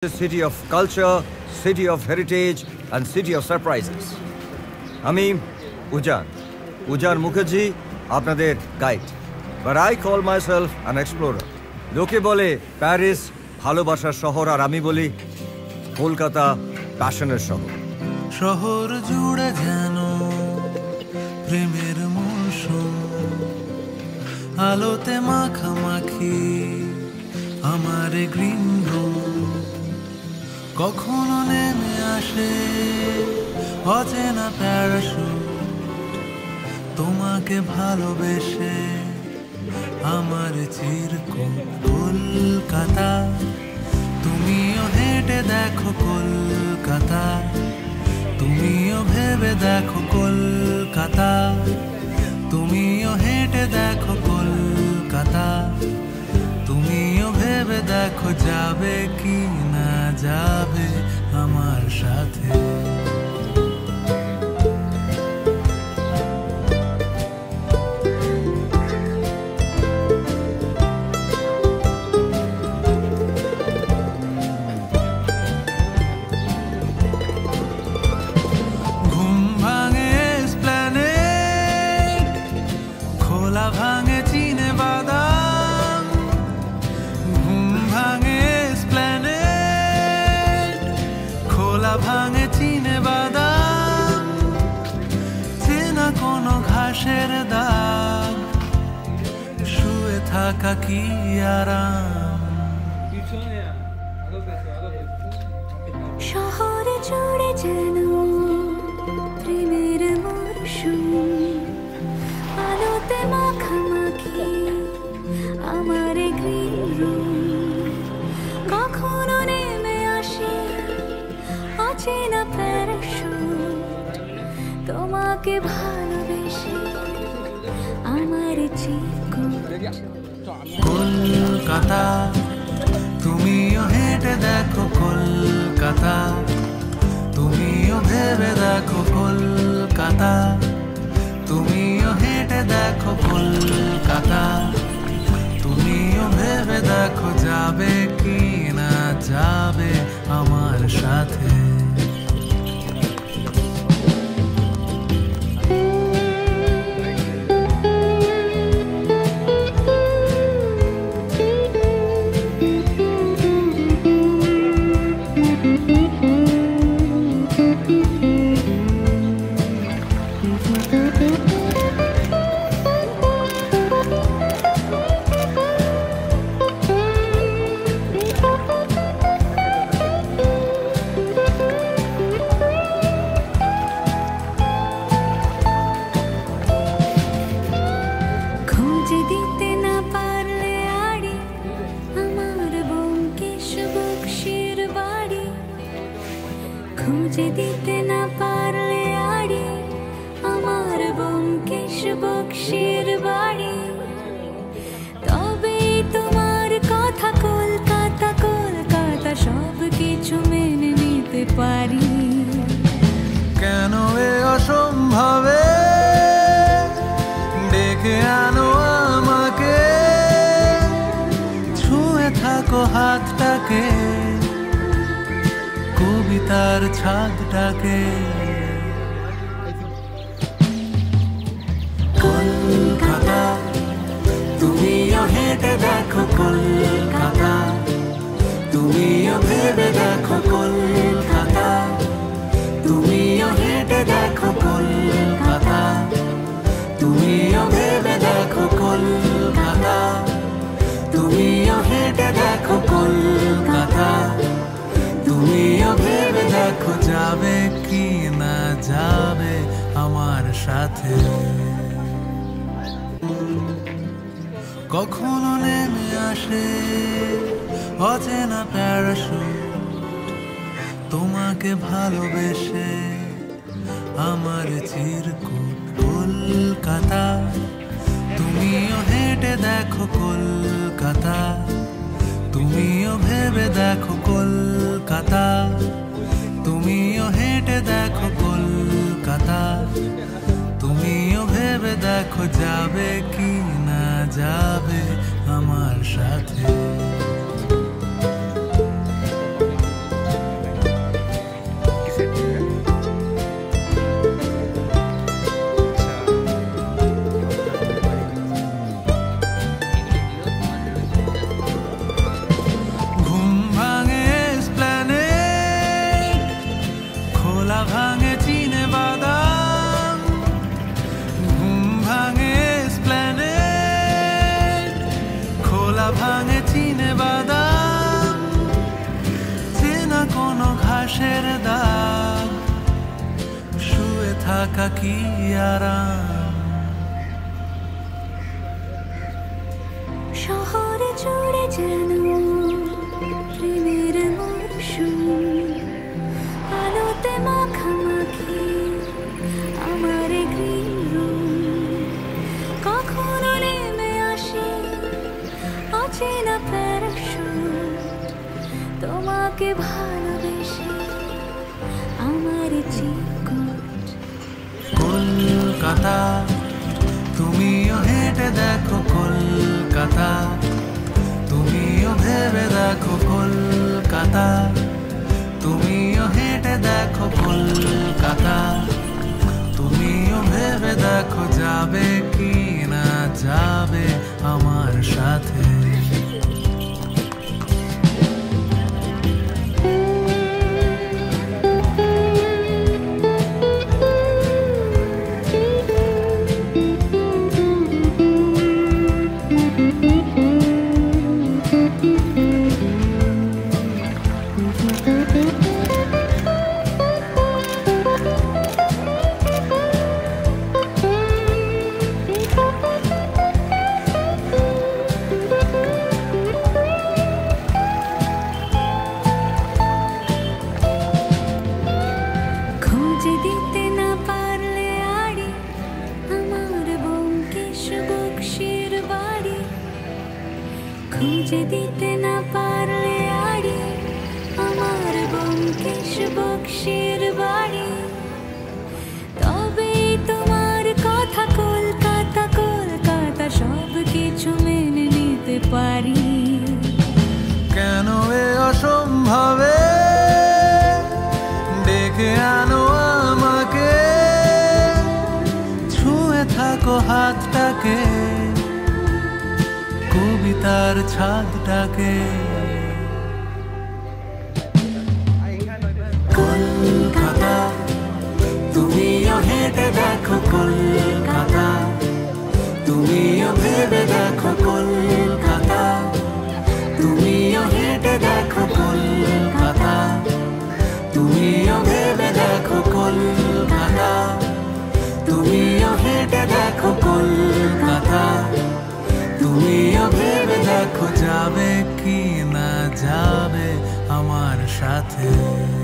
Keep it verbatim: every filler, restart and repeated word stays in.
The city of culture, city of heritage, and city of surprises. আমি উজান উজান মুখার্জি আপনাদের guide, but I call myself an explorer. লোকে বলে Paris ভালোবাসার শহর, আর আমি বলি কলকাতা প্যাশনের শহর। শহর জুড়ে যেন প্রেমের মৌসুম, আলোতে মাখামাখি আমার গ্রিন রুম। কখনো নেমে আসে অচেনা প্যারাশুট, তোমাকে ভালোবেসে আমার চিরকুট। কলকাতা তুমিও হেঁটে দেখো, কলকাতা তুমিও ভেবে দেখো, কলকাতা তুমিও হেঁটে দেখো, কলকাতা তুমিও ভেবে দেখো, যাবে কি না যাবে আমার সাথে। ঘুম ভাঙে এসপ্ল্যানেড, খোলা ভাঙে চিনে বাদাম। ঘুম ভাঙে এসপ্ল্যানেড, খোলা ভাঙে চিনে বাদাম। চেনা কোনো ঘাসের দাগ, শুয়ে থাকা কি আরাম। শহরে জুড়ে যেন প্রেমের মরশুম, আলোতে মাখামাখি আমার গ্রিন রুম। কখনো নেমে আসে অচেনা প্যারাশুট, তোমাকে ভালোবেসে আমার চিরকুট। কলকাতা তুমিও হেঁটে দেখো, কলকাতা তুমিও ভেবে দেখো, কলকাতা তুমিও হেঁটে দেখো, কলকাতা তুমিও ভেবে দেখো, যাবে কি না যাবে আমার সাথে। খুঁজে দিতে না পারলে আড়ি আমার ব্যোমকেশ বক্সির বাড়ি, খুঁজে দিতে না পারলে আড়ি আমার ব্যোমকেশ বক্সির বাড়ি। তবে তোমার কথা কলকাতা, কলকাতা সব কিছু মেনে নিতে পারি। কেন এ অসম্ভবে ডেকে আনো আমাকে, ছুঁয়ে থাকো হাতটাকে, কবিতার ছাদটাকে। কলকাতা তুমিও হেঁটে দেখো, কলকাতা তুমিও ভেবে দেখো, কলকাতা তুমিও হেঁটে দেখো, কলকাতা তুমিও ভেবে দেখো, কলকাতা তুমিও হেঁটে দেখো, কলকাতা তুমিও ভেবে দেখো, যাবে কি না যাবে আমার সাথে। কখনো নেমে আসে অচেনা প্যারাশুট, তোমাকে ভালোবেসে আমার চিরকুট। কলকাতা তুমিও হেঁটে দেখো, কলকাতা তুমিও ভেবে দেখো, কলকাতা তুমিও হেঁটে দেখো, কলকাতা তুমিও ভেবে দেখো, যাবে কি না যাবে আমার সাথে। বাতাসের দাগ, শুয়ে থাকা কি আরাম। শহরে জুড়ে যেন প্রেমের মরশুম, আলোতে মাখামাখি আমার গ্রিন রুম। কখনো নেমে আসে অচেনা প্যারাশুট, তোমাকে ভালোবেসে আমার চিকুট। কলকাতা তুমিও হেঁটে দেখো কলকাতা, তুমিও ভেবে দেখো কলকাতা, তুমিও হেঁটে দেখো কলকাতা, তুমিও ভেবে দেখো যাবে কি না যাবে আমার সাথে। খুঁজে দিতে না পারলে আড়ি আমার ব্যোমকেশ বক্সির বাড়ি, খুঁজে দিতে না পারলে আড়ি আমার ব্যোমকেশ বক্সির বাড়ি। তবে তোমার কথা কলকাতা কলকাতা সব কিছু মেনে নিতে পারি। কেন এ অসম্ভবে ডেকে আনো আমাকে, ছুঁয়ে থাকো হাতটাকে, কবিতার ছাদটাকে। কলকাতা তুমিও হেঁটে দেখো কলকাতা, তুমিও ভেবে দেখো কলকাতা, তুমিও হেঁটে দেখো কলকাতা, তুমিও ভেবে দেখো কলকাতা, তুমিও হেঁটে দেখো কলকাতা, তুমিও ভেবে দেখো যাবে কি না যাবে আমার সাথে।